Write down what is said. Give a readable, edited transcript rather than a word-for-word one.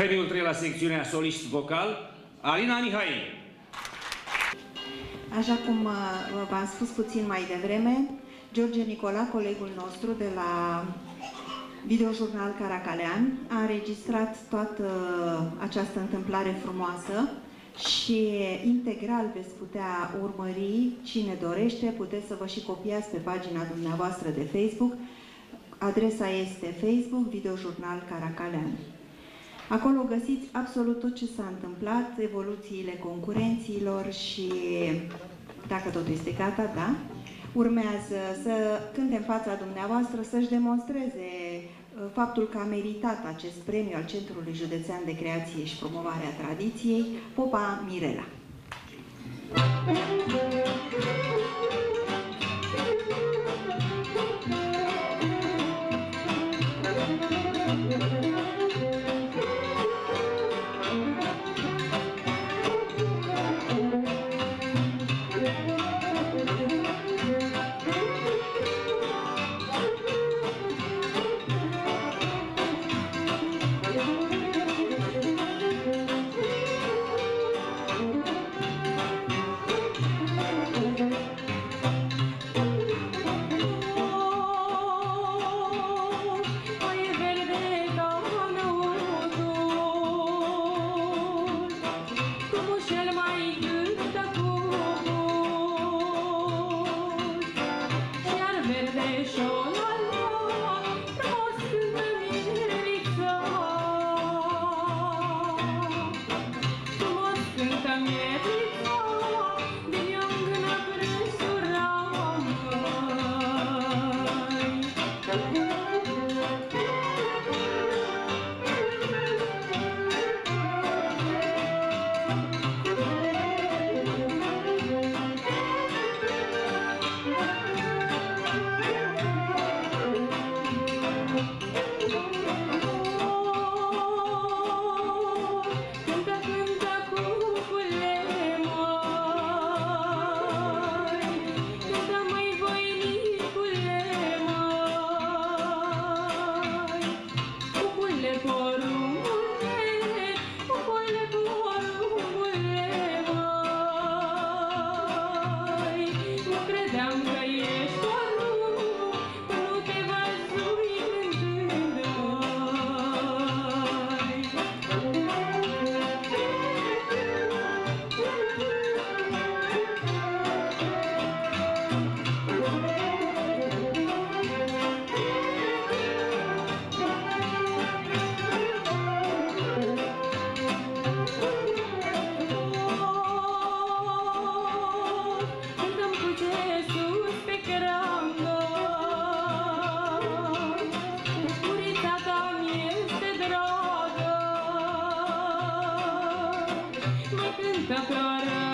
Premiul 3 la secțiunea solist vocal, Alina Mihai. Așa cum v-am spus puțin mai devreme, George Nicola, colegul nostru de la Videojurnal Caracalean, a înregistrat toată această întâmplare frumoasă și integral veți putea urmări, cine dorește, puteți să vă și copiați pe pagina dumneavoastră de Facebook. Adresa este Facebook, Videojurnal Caracalean. Acolo găsiți absolut tot ce s-a întâmplat, evoluțiile concurenților și, dacă totul este gata, da, urmează să cânte în fața dumneavoastră, să-și demonstreze faptul că a meritat acest premiu al Centrului Județean de Creație și Promovare a Tradiției, Popa Mirela. Cântă pe